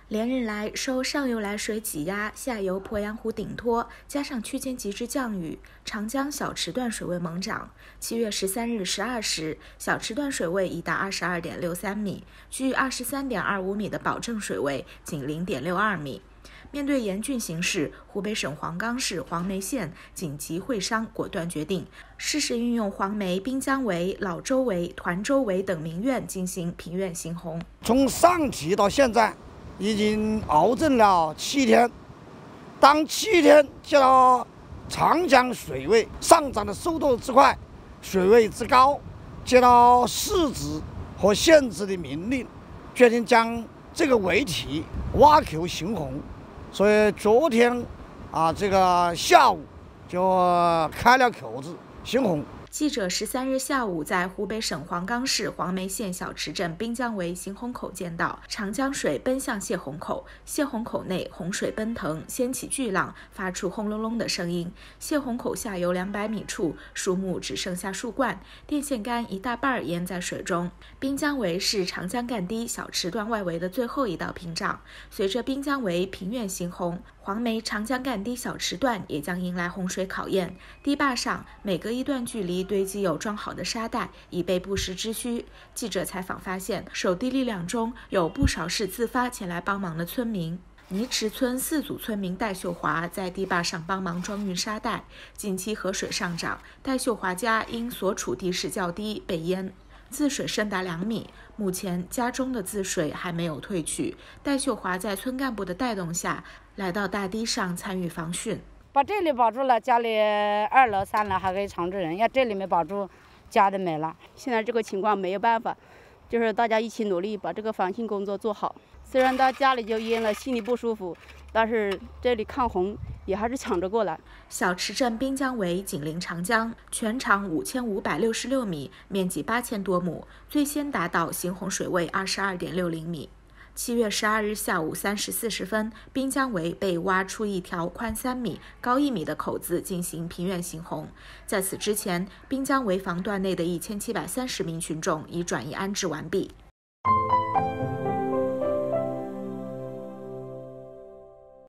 连日来，受上游来水挤压、下游鄱阳湖顶托，加上区间极致降雨，长江小池段水位猛涨。7月13日12时，小池段水位已达22.63米，距23.25米的保证水位仅0.62米。面对严峻形势，湖北省黄冈市黄梅县紧急会商果断决定，适时运用黄梅、滨江围、老周围、团州围等名苑进行平苑行洪。 从上提到现在，已经熬整了7天。当7天接到长江水位上涨的速度之快，水位之高，接到市直和县直的命令，决定将这个围堤挖口行洪。所以昨天这个下午就开了口子行洪。 记者13日下午在湖北省黄冈市黄梅县小池镇滨江围行洪口见到长江水奔向泄洪口，泄洪口内洪水奔腾，掀起巨浪，发出轰隆隆的声音。泄洪口下游200米处，树木只剩下树冠，电线杆一大半淹在水中。滨江围是长江干堤小池段外围的最后一道屏障，随着滨江围平苑行洪，黄梅长江干堤小池段也将迎来洪水考验。堤坝上每隔一段距离堆积有装好的沙袋，以备不时之需。记者采访发现，守堤力量中有不少是自发前来帮忙的村民。泥池村4组村民戴秀华在堤坝上帮忙装运沙袋。近期河水上涨，戴秀华家因所处地势较低被淹，自水深达2米，目前家中的自水还没有退去。戴秀华在村干部的带动下，来到大堤上参与防汛。 把这里保住了，家里2楼3楼还可以常住人，要这里没保住，家都没了。 现在这个情况没有办法，就是大家一起努力把这个防汛工作做好。虽然到家里就淹了，心里不舒服，但是这里抗洪也还是抢着过来。 小池镇滨江围紧邻长江，全长5566米，面积8000多亩，最先达到行洪水位22.60米。7月12日下午3时40分，滨江围被挖出一条宽3米、高1米的口子进行平苑行洪。在此之前，滨江围防段内的1730名群众已转移安置完毕。